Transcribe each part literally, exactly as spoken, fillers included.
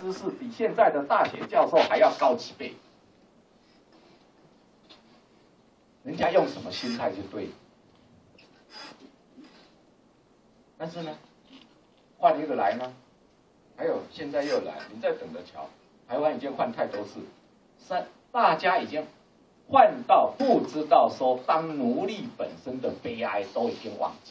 知识比现在的大学教授还要高几倍。人家用什么心态就对。但是呢，换一个来呢，还有现在又来，你再等着瞧。台湾已经换太多次，三大家已经换到不知道说当奴隶本身的悲哀都已经忘记。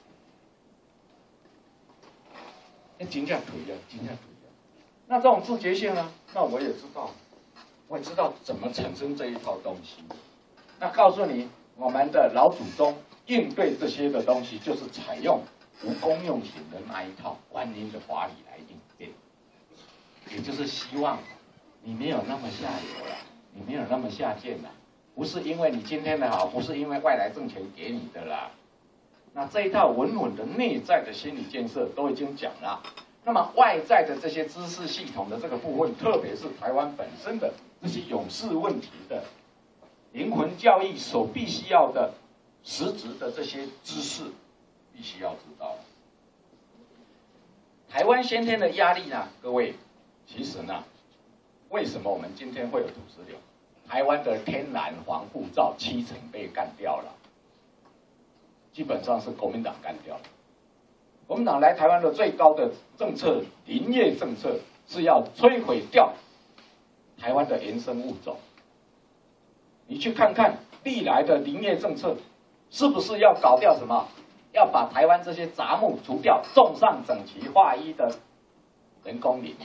那真正腿了，真正腿了。那这种自觉性呢？那我也知道，我也知道怎么产生这一套东西。那告诉你，我们的老祖宗应对这些的东西，就是采用无功用型的那一套观音的法理来应变，也就是希望你没有那么下游了，你没有那么下贱了，不是因为你今天的好，不是因为外来政权给你的啦。那这一套稳稳的内在的心理建设都已经讲了，那么外在的这些知识系统的这个部分，特别是台湾本身的这些永世问题的灵魂教育所必须要的实质的这些知识，必须要知道。台湾先天的压力呢，各位，其实呢，为什么我们今天会有土石流？台湾的天然防护罩七成被干掉了。基本上是国民党干掉了。国民党来台湾的最高的政策，林业政策是要摧毁掉台湾的原生物种。你去看看历来的林业政策，是不是要搞掉什么？要把台湾这些杂木除掉，种上整齐划一的人工林。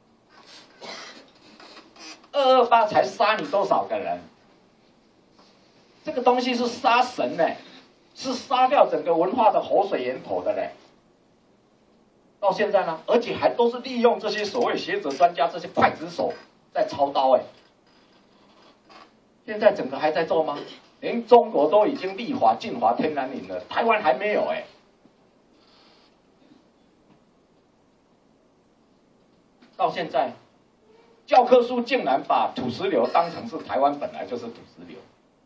二二八才杀你多少个人？这个东西是杀神呢、欸。是杀掉整个文化的活水源头的嘞，到现在呢，而且还都是利用这些所谓学者专家这些刽子手在操刀哎。现在整个还在做吗？连中国都已经立法禁伐天然林了，台湾还没有哎。到现在，教科书竟然把土石流当成是台湾本来就是土石流。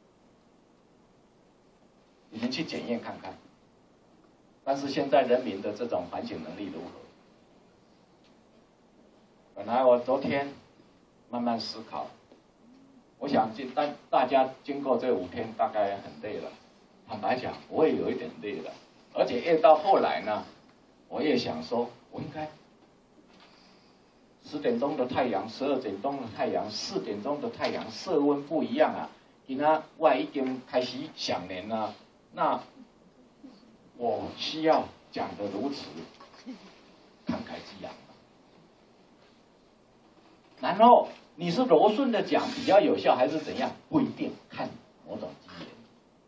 你们去检验看看，但是现在人民的这种反省能力如何？本来我昨天慢慢思考，我想经大大家经过这五天大概很累了，坦白讲，我也有一点累了，而且越到后来呢，我也想说，我应该十点钟的太阳、十二点钟的太阳、四点钟的太阳色温不一样啊，今仔我已经开始想念了。那我需要讲的如此慷慨激昂，然后你是柔顺的讲比较有效，还是怎样？不一定，看某种机缘。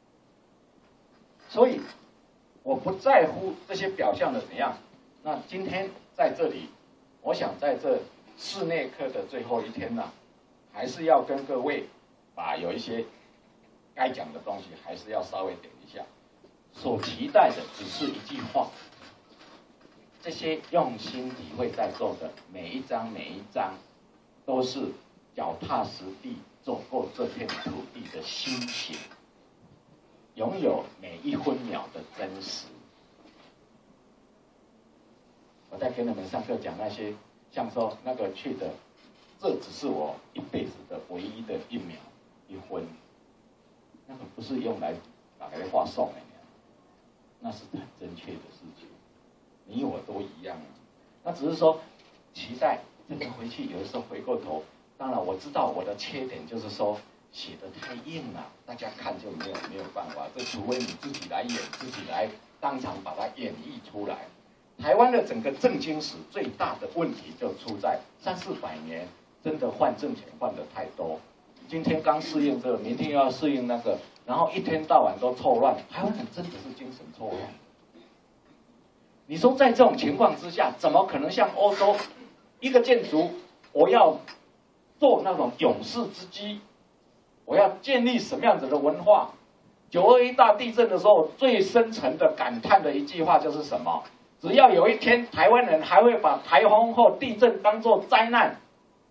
所以我不在乎这些表象的怎样。那今天在这里，我想在这室内课的最后一天呢、啊，还是要跟各位把有一些该讲的东西，还是要稍微点一下。所期待的只是一句话，这些用心体会在做的每一章每一章，都是脚踏实地走过这片土地的心血，拥有每一分秒的真实。我在跟你们上课讲那些，像说那个去的，这只是我一辈子的唯一的一秒一分，那个不是用来打来画送的。那是很正确的事情，你我都一样啊。那只是说，期待这个回去，有的时候回过头，当然我知道我的缺点就是说写的太硬了，大家看就没有没有办法。这除非你自己来演，自己来当场把它演绎出来。台湾的整个政经史最大的问题就出在三四百年真的换政权换的太多，今天刚适应这个，明天又要适应那个。然后一天到晚都错乱，台湾人真的是精神错乱。你说在这种情况之下，怎么可能像欧洲一个建筑，我要做那种永世之基，我要建立什么样子的文化？九二一大地震的时候，最深沉的感叹的一句话就是什么？只要有一天台湾人还会把台风或地震当作灾难。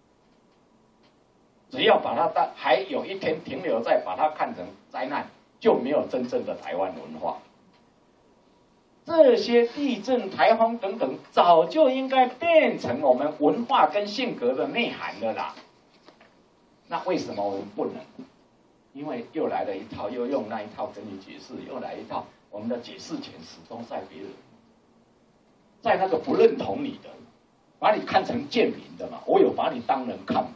只要把它当还有一天停留在把它看成灾难，就没有真正的台湾文化。 这些地震、台风等等，早就应该变成我们文化跟性格的内涵了啦。那为什么我们不能？因为又来了一套，又用那一套跟你解释，又来一套，我们的解释权始终在别人，在那个不认同你的，把你看成贱民的嘛，我有把你当人看嘛。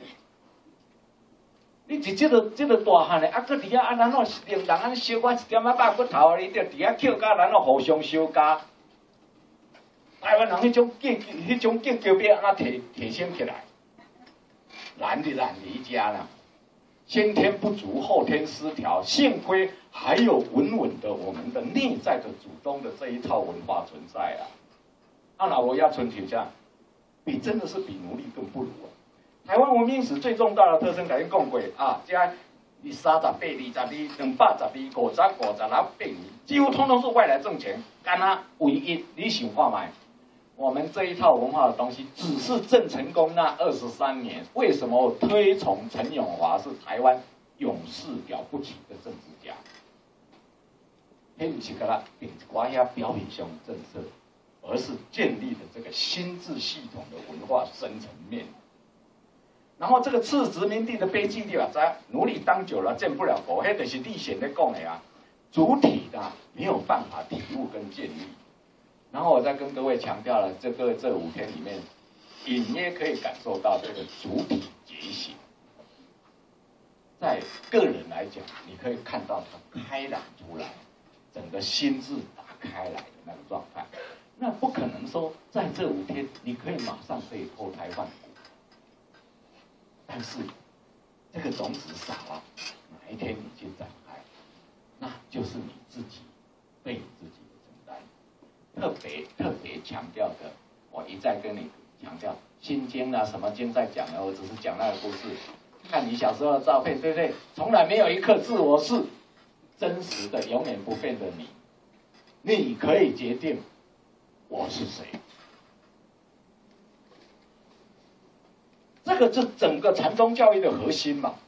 你是这个这个大汉的，啊，搁伫遐啊，然后令人安小我一点仔肉骨头，你着伫遐跳甲，然后互相相加。台湾人迄种劲，迄种劲叫要安怎提提升起来？难的难离家啦，先天不足，后天失调，幸亏还有稳稳的我们的内在的祖宗的这一套文化存在啊。啊，那我要存停下，比真的是比奴隶更不如啊。台湾文明史最重大的特征，甲你讲过啊，这二三十八、二十二、两百十二、五十、五十六、百年，几乎通通是外来政权。干那唯一你想看卖，我们这一套文化的东西，只是郑成功那二十三年，为什么我推崇陈永华是台湾勇士了不起的政治家？迄不是给他定一寡遐表面上的政策，而是建立了这个心智系统的文化深层面。然后这个次殖民地的悲剧，你把知，奴隶当久了见不了狗，迄就是历险在讲的啊。主体的没有办法体悟跟建立。然后我再跟各位强调了，这个这五天里面，隐约可以感受到这个主体觉醒。在个人来讲，你可以看到它开朗出来，整个心智打开来的那个状态。那不可能说在这五天你可以马上可以脱胎换骨。但是，这个种子撒了，哪一天你去展开，那就是你自己对你自己的承担。特别特别强调的，我一再跟你强调，《心经》啊，什么经在讲呢？我只是讲那个故事。看你小时候的照片，对不对？从来没有一刻自我是真实的、永远不变的你。你可以决定我是谁。这个是整个禅宗教育的核心嘛，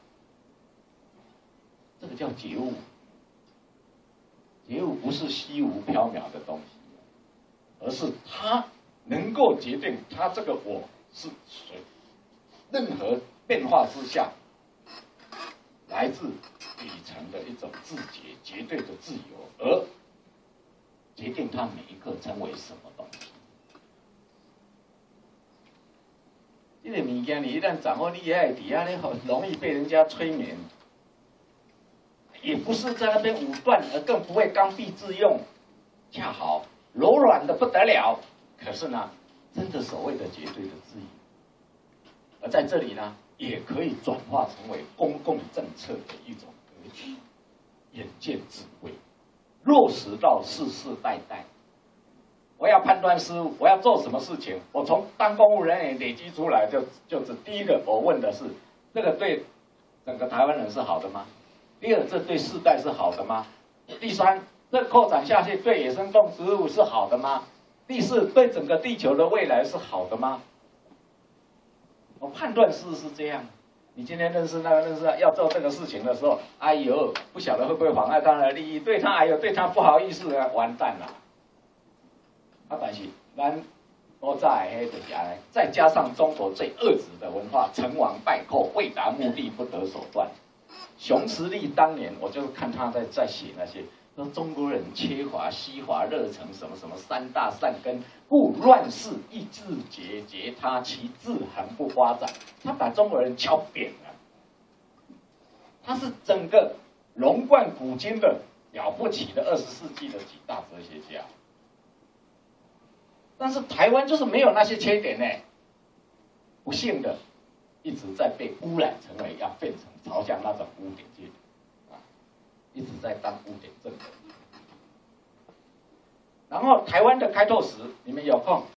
这个叫觉悟。觉悟不是虚无缥缈的东西，而是他能够决定他这个我是谁。任何变化之下，来自底层的一种自觉、绝对的自由，而决定他每一刻成为什么东西。这个物件，你一旦掌握厉害，底下呢很容易被人家催眠，也不是在那边武断，而更不会刚愎自用，恰好柔软的不得了。可是呢，真的所谓的绝对的自由，而在这里呢，也可以转化成为公共政策的一种格局、眼见智慧，落实到世世代代。我要判断失误，我要做什么事情，我从当公务人员累积出来就就是第一个，我问的是这个对整个台湾人是好的吗？第二，这对世代是好的吗？第三，这扩展下去对野生动植物是好的吗？第四，对整个地球的未来是好的吗？我判断是是这样。你今天认识那个认识要做这个事情的时候，哎呦，不晓得会不会妨碍他的利益，对他哎呦对他不好意思啊，完蛋了。啊，但是咱所在迄就是安尼，再加上中国最恶质的文化，成王败寇，为达目的不择手段。熊十力当年，我就看他在在写那些，说中国人缺乏西华热诚，什么什么三大善根，故乱世亦自节节他，其志恒不发展。他把中国人敲扁了，他是整个融贯古今的了不起的二十世纪的几大哲学家。但是台湾就是没有那些缺点呢，不幸的一直在被污染，成为要变成朝向那种污点去，啊，一直在当污点证人。然后台湾的开拓史，你们有空